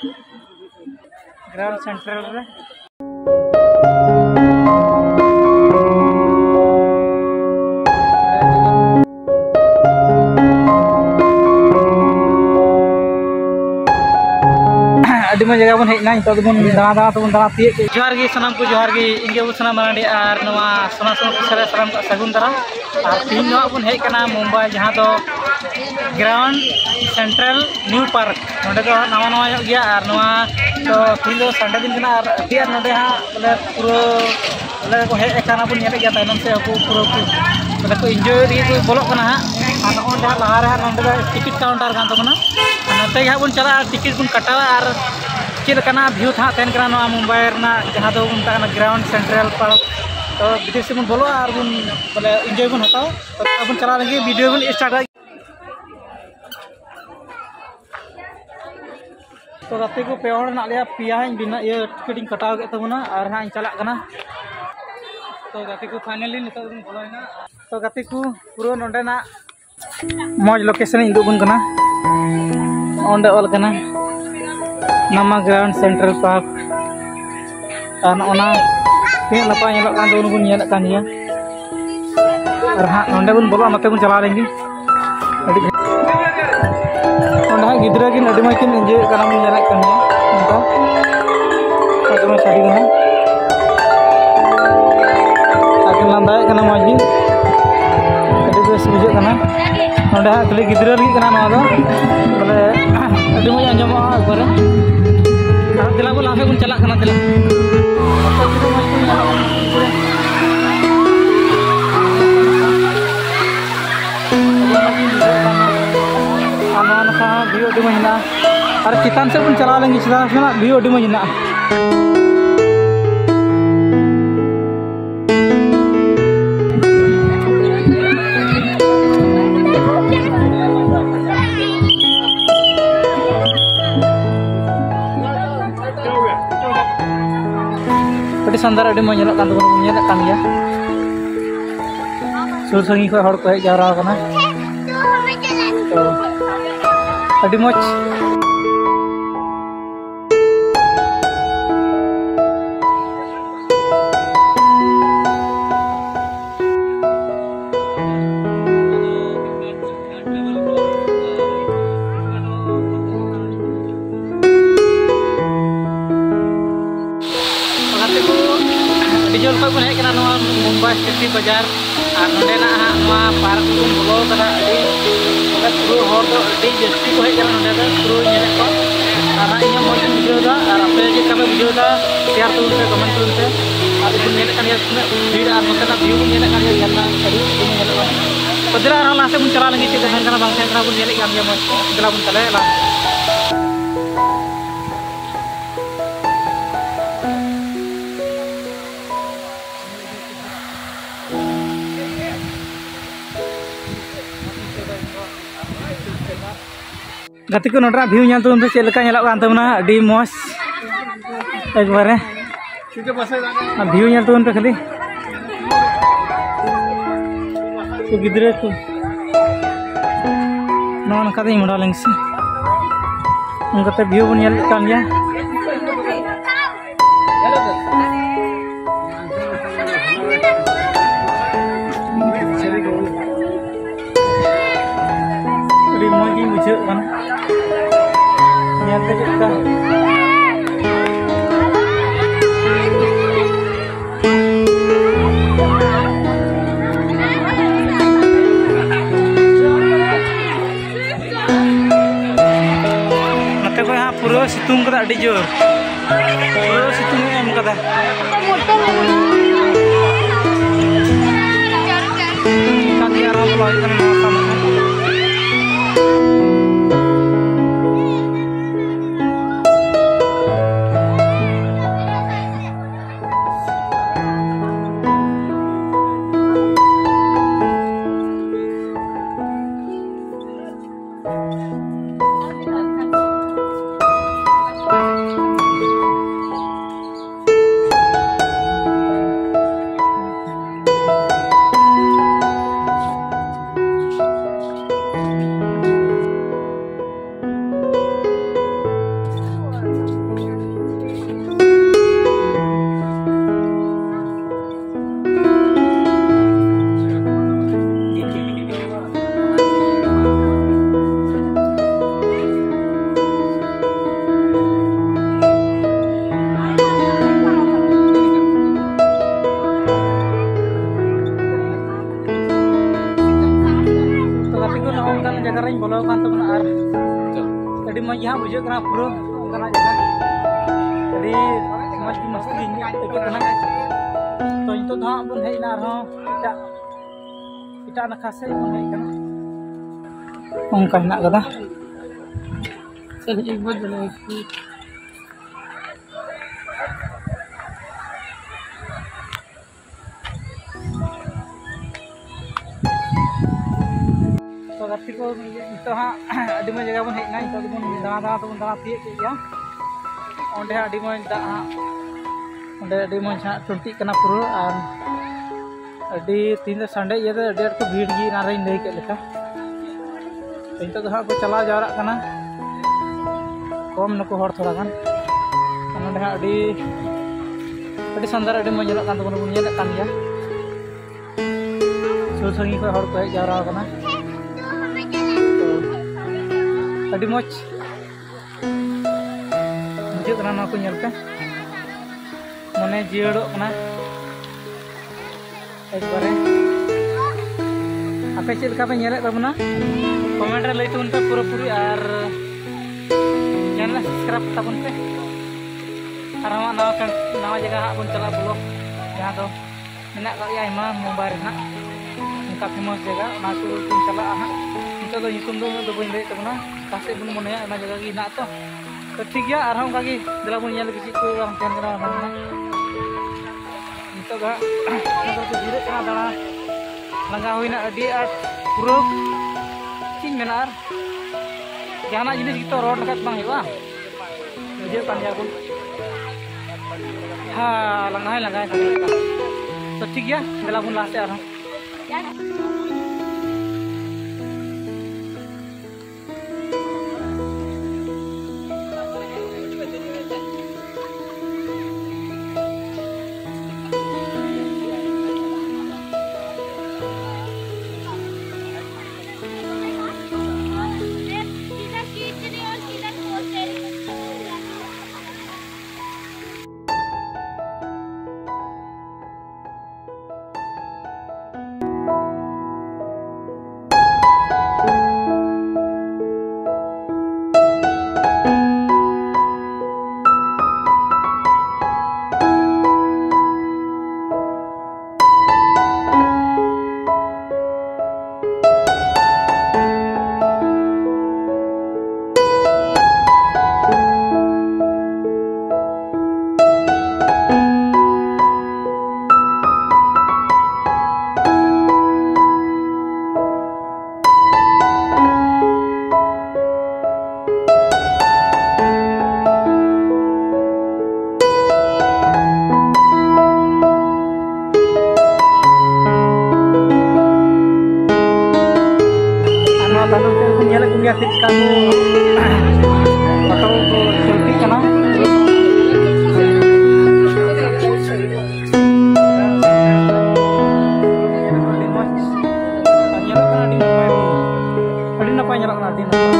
Ground central रे अभी मैं जगह बन हेना तो बन दादा तो दादा तीए जोहार गी सनाम को जोहार गी इंगे बो सनाम मांडी और नवा सोना सोना कुसरे सलाम का सगुन दरा और तीन नवा बन हे कना मुंबई जहां तो ग्राउंड सेंट्रल न्यू पार्क नोडे तो नवा नवा गया और नवा तो तीन दो संडे दिन कना और अभी और नोडे हां बोले पूरा बोले को हे कना बन नेले गया तायनम से को पूरा बोले को एंजॉय दी को बोलो कना हां और नोडे लहा रे नोडे टिकट काउंटर कान तो कना नते हां बन चला टिकट बन कटावा और चलना व्यू था तेन कना मुंबई जहाँ तो उनका ग्राउंड सेंट्रल पार्क तो विदेश से बन बोलो और बन बोले एंजॉय बन हताओ तो बन चला लगे वीडियो बन स्टार्ट तो गाते को पेड़ ना लिया पिया बिना ये टिकट कटाव के तबना और हाँ चला कना तो गाते को फाइनली नितो बन बोलोना तो गाते को पूरा नोडेना मौज लोकेशन इंदु बन कना ओंडे ऑल कना नामा ग्राउंड सेंट्रल पार्क तीन नपा बन और हाँ नोडे बन बोलो नते बन चला लेंगे गिद्रा की अभी मज किन एंजॉय बन साड़ी लादाए मज गी बेस बुझे ना खाली गिद्रा बोले अभी मज आजम एकबारे तेला बोला आगे बन चला तेला व्यू अभी मजना और चितान से बन चला लेंगे चितान से व्यू अभी मजना संदार अभी मज गया सुर संगी को हड़ को हेज जावरा तो अभी मज जल खो बन हेकना मुंबई सिटी बाजार और नोडेना पार्क को बोलो कना पूरा हर तो जस्ती को हेकना नोडे पूरा नेले को और इन मज बुझेदा और आपे चेका पे बुझेदा शेयर तो उनसे कमेंट करते और बन नेले कन भीड़ और नोतेना व्यू बन नेले कन जन्ना अभी बन नेले तो दिला ला से बन चला लगी से कना बांग से कना बन नेले कन मज दिला बन चले ला गाते को नोडरा व्यू ᱧᱮᱞ तुम चेक लेका ᱧᱮᱞᱚᱜ ᱠᱟᱱ ᱛᱟᱵᱚᱱᱟ ᱟᱹᱰᱤ ᱢᱚᱡᱽ एकबारे व्यू ᱧᱮᱞ तुम पे खाली तो गिद्रे को नवा नका दे मोडा लेंगे उनका व्यू बन ᱧᱮᱞ कान गया अभी मौज ही बुझे पूरा सितुंग कदा अड़ी जोर पूरा सितुंग एम कदा काकी आराम लॉय कन मौसम बुझे कना पूरा कना जगह अड़ी मस्त मस्त गिन एको कना तो नितो धा बन हेना रहो इटा नखा से बन हे कना onka henak kada sel ibad lagi तो गति को तो हाँ अभी मैं जगह बन हेना तो बन दादा तो बन दादा तिये के या ओंडे अभी मैं दा ओंडे अभी मैं टुंटी कना पूरा और अभी तीन संडे ये तो अभी को भीड़ गी नारे नहीं के लेका तो तो हाँ को चला जावरा कना कम नको हर थोड़ा गान ओंडे अभी संदर अभी मैं जलक कान तो बन जलक कान या सुर संगी को हर को हे जावरा कना अभी मौज बुझे कना ना को नेलते मने जियड़ो कना एक बारे आपे चेल का पे नेले तबना कमेंट रे लैतुन पे पूरा पूरी और चैनल सब्सक्राइब ताबन पे और हम नवा जगह बन चला ब्लॉग जहां दो मेना का आयमा मोबाइल ना उनका फेमस जगह ना को तुम चला हां नितो दो युतुम दो बन ले तबना कासे बन मने ना जगह की ना तो ठीक गया और हम का की दला बन नेल किसी को हम चैन करा ना नितो गा ना तो जिरे का दला लंगा होइना अडी आट पूरा चिन मेनार जाना जिनिस gitu रोड लगा bang हेबा बुझे कान या गुन हां लंगाय तो ठीक गया दला बन लासे आरो ya ketika atau selfie kana adi napa nyalak kana adi napa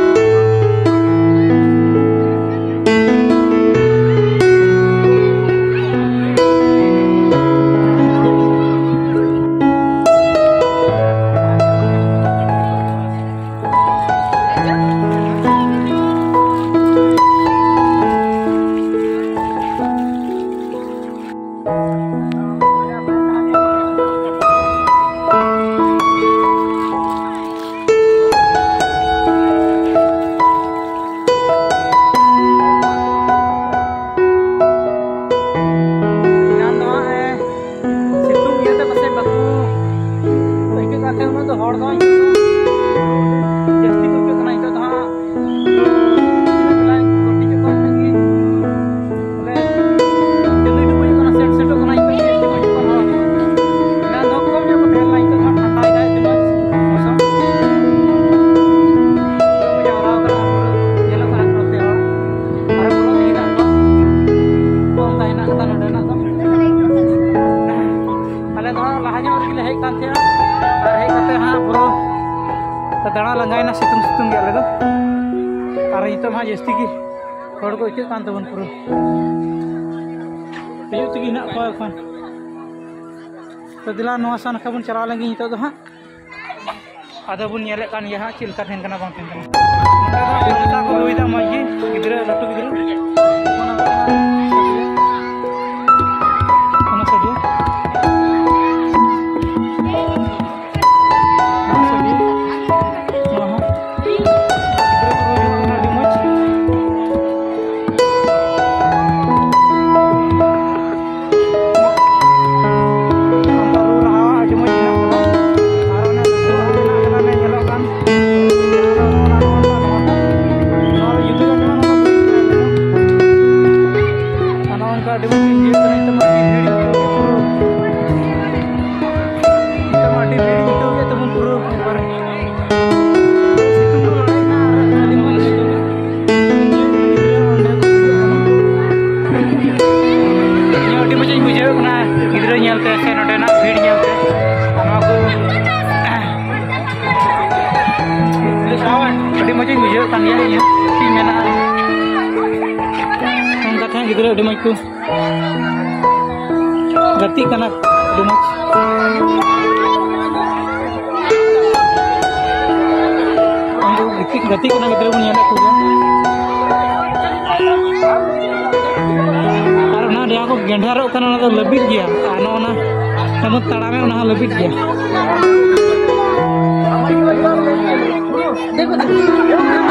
दाड़ा लंगायना सितुंग सितुंग गया लेदो और इतो मा जस्ती की हड़ को इके कान तबन पुरो पेयो तगी ना को एखन तो दिला नवा सान खबन चला लगी इतो दो हां आदो बुन नेले कान या चिलका थेन कना बांग थेन कना गति करना गति करना गिद्रा बन को गेंढारो लबिद गया तड़ामे लबिद गया।